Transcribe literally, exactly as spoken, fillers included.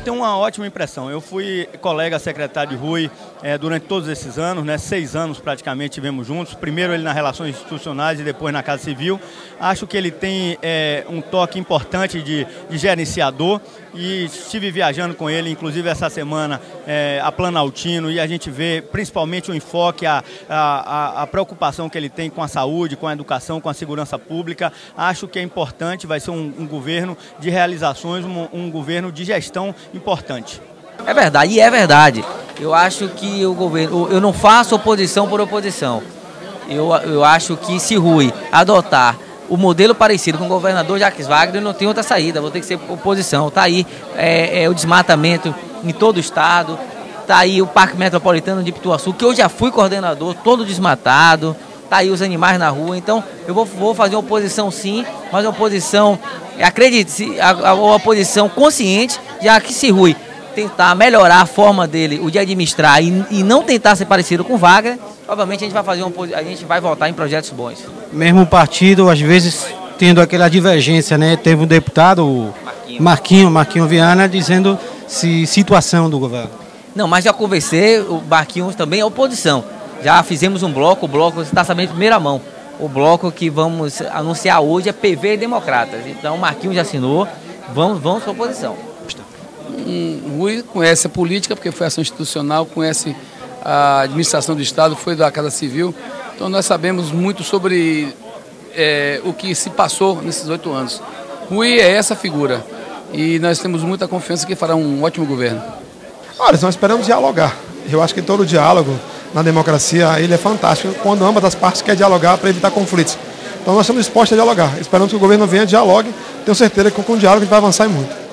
tenho uma ótima impressão. Eu fui colega secretário de Rui é, durante todos esses anos, né? Seis anos praticamente tivemos juntos. Primeiro ele nas relações institucionais e depois na Casa Civil. Acho que ele tem é, um toque importante de, de gerenciador e estive viajando com ele, inclusive essa semana, é, a Planaltino, e a gente vê principalmente o enfoque, a, a, a preocupação que ele tem com a saúde, com a educação, com a segurança pública. Acho que é importante, vai ser um, um governo de realizações, um, um governo de gestão importante. É verdade, e é verdade. Eu acho que o governo, eu não faço oposição por oposição. Eu, eu acho que se Rui adotar o modelo parecido com o governador Jacques Wagner, não tem outra saída, vou ter que ser oposição. Está aí é, é, o desmatamento em todo o estado, está aí o Parque Metropolitano de Pituaçu, que eu já fui coordenador, todo desmatado, está aí os animais na rua. Então eu vou, vou fazer uma oposição sim, mas uma oposição, acredite, uma oposição consciente, já que se Rui tentar melhorar a forma dele, o de administrar, e, e não tentar ser parecido com Wagner, obviamente a gente vai fazer um, a gente vai votar em projetos bons. Mesmo o partido, às vezes, tendo aquela divergência, né? Teve um deputado, o Marquinho, Marquinho, Marquinho Viana, dizendo se situação do governo. Não, mas já conversei, o Marquinho também é oposição. Já fizemos um bloco, o bloco, você está sabendo em primeira mão. O bloco que vamos anunciar hoje é P V Democratas. Então o Marquinho já assinou, vamos, vamos para a oposição. O Rui conhece a política, porque foi ação institucional, conhece a administração do Estado, foi da Casa Civil. Então nós sabemos muito sobre é, o que se passou nesses oito anos. Rui é essa figura e nós temos muita confiança que fará um ótimo governo. Olha, nós esperamos dialogar. Eu acho que todo diálogo na democracia ele é fantástico, quando ambas as partes querem dialogar para evitar conflitos. Então nós estamos dispostos a dialogar. Esperamos que o governo venha, dialogue. Tenho certeza que com o diálogo a gente vai avançar muito.